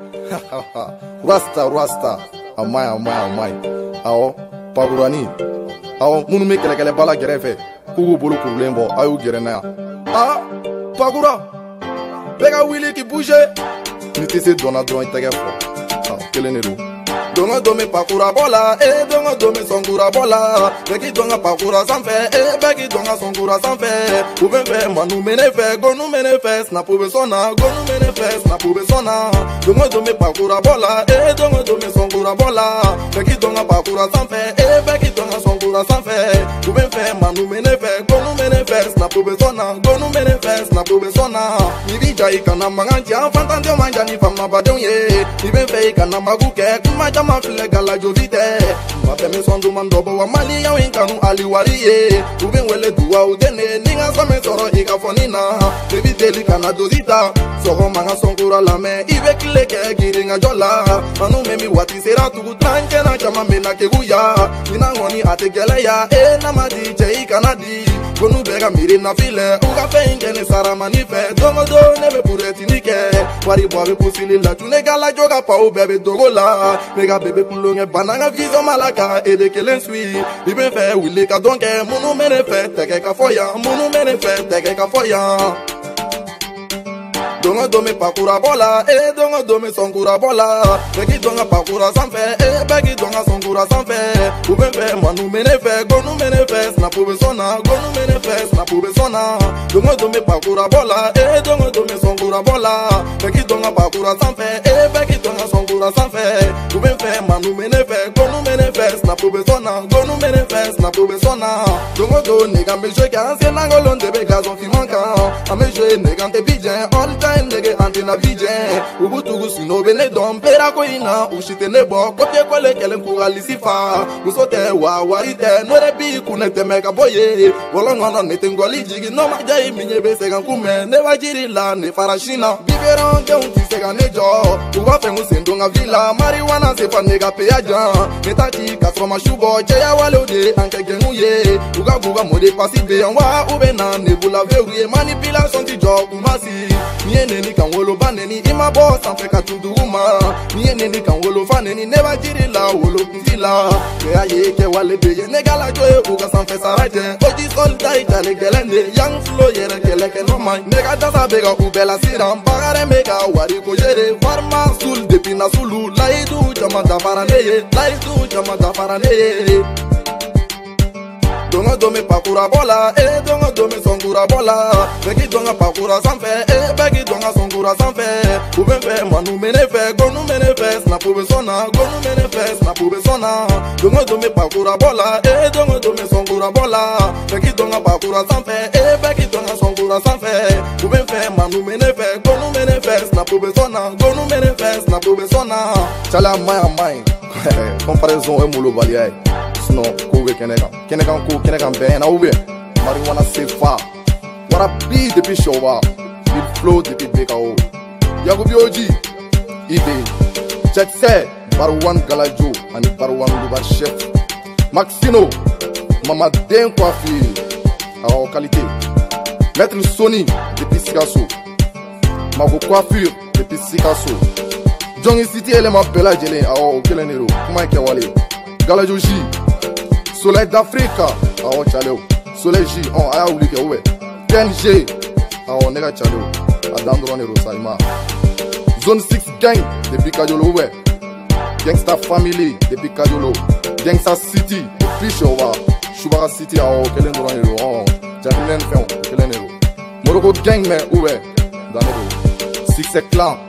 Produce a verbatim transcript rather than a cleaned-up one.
Rasta, Rasta. Amai, amai, amai. Awo, Pagurani. Awo, munu me kele kele bala gerefe. Kugu bolu kurulembo, ayu gerena. Ah, Pagura. Pega Willy qui bouge. Niti se dona dron itege fo. Ah, kele neru. Donga dome pakura bola, eh donga dome songura bola. Beki donga pakura sanfe, eh beki donga songura sanfe. Ube fe manu mene fe, gonu mene fe, snap ube sona, gonu mene fe, snap ube sona. Donga dome pakura bola, eh donga dome songura bola. Beki donga pakura sanfe, eh beki donga songura sanfe. Ube fe manu mene fe, gonu mene fe, snap ube sona, gonu mene fe, snap ube sona. Ibi jai kana mangantia, fantante manja ni fama badonye. Ibe fe kana maguke, kumaja ma file gala jovite. Mbape me sondu mandobo wa mali ya winkanu aliwariye. Ube wele duwa udene, ninga some soro ika fonina. Baby deli kana dozita, soro manga songura lame. Ibe kileke giringa jola. Manu memi wati sera tugu tranke na chama mena keguya. Nina ngoni ate gele ya, e namadi chei kanadi. Gonu bega miri na file, uga fe ingene sara manife. Dongo do nebe pureti nike. Wari boabe pusili la tune gala joga pa u bebe dogola. Mega bebe kulonge bananga vizo malaka ede kelen sui. Ibe fe wile ka donke munu mene fe teke ka foya. Munu mene fe teke ka foya. Donga dome pakura bola, eh donga dome songura bola. Beki donga pakura sanfe, eh beki donga songura sanfe. Ube fe manu mene fe, gonu mene fe, snap ube sona, gonu mene fe, snap ube sona. Donga dome pakura bola, eh donga dome songura bola. Beki donga pakura sanfe, eh beki donga songura sanfe. Ube fe manu mene fe, gonu mene fe, snap ube sona, gonu mene fe, snap ube sona. Donga do nega me jwe kanse nangolon debe gazon fi manka. Ame jwe nega te bidjen all time. Nege antena bidjen Ubutugu sino bene dom Pera koina ushite nebo Kote kwele kelen kurali sifa Usote wa wa ite Nore bi kunete mega boye Wolongono nete ngoli jigi No majai minye be segan kume Ne wajiri la ne farashina Biberon de unti segan nejo Uwa fengu sendonga villa Marijuana sefa nega peaja Netati kasroma shubo Cheya wale ude anke gengu ye Uga buga mode pasibe Wa ube na nebula veuye Manipulation ti jo kumasi Niye neni kan wolo baneni ima boss en fait ka tuduma. Niye neni kan wolo faneni neba jiri la wolo kunzila. Ke aye ke wale beye negala joye uga san fait sarate. Oji solda itale gelende young flow yere kele ke no man. Nega dasa bega ubela siram bagare mega wari ko jere. Farma sul depi na sulu laidu jama da faraneye. Laidu jama da faraneye. Donga dome pakura bola, eh donga dome songura bola. Beki donga pakura sanfe, eh beki donga songura sanfe. Ube fe manu mene fe, gonu mene fe, snap ube sona, gonu mene fe, snap ube sona. Donga dome pakura bola, eh donga dome songura bola. Beki donga pakura sanfe, eh beki donga songura sanfe. Ube fe manu mene fe, gonu mene fe, snap ube sona, gonu mene fe, snap ube sona. Chala amai amai, comparaison e mulo baliai. Sinon, koube kenega, kenega ko kenega ben na ube. Marijuana sefa. Wara bi depuis showa. Il flow depuis bekao. Yago bioji. Ide. Check say Barwan Galajo and Barwan Lubar chef. Maxino. Mama den coiffure. Alors qualité. Maître Sony depuis Sikasso. Mago coiffure depuis Sikasso. Jongi City elle m'appelle à Jelen. Alors kelenero. Comment est wale? Galajo J. Soleil d'Afrique, ah oh chaleo. Soleil J, on a oublié que ouais. Ken G, ah on nega chaleo. Adandro nero saima. Zone six gang depuis Kajolo ouais. Gangsta Family depuis Kajolo. Gangsta City depuis Showa. Shubara City, ah oh kelen dro nero. Oh, Jalen Fon, kelen nero. Moroko gang mais ouais. Danero. Six clan.